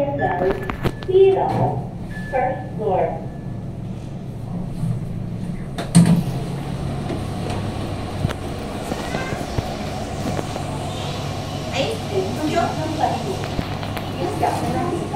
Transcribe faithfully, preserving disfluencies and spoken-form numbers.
Gizmo, Beetle, first floor. Ấy, không chốt. Những chọn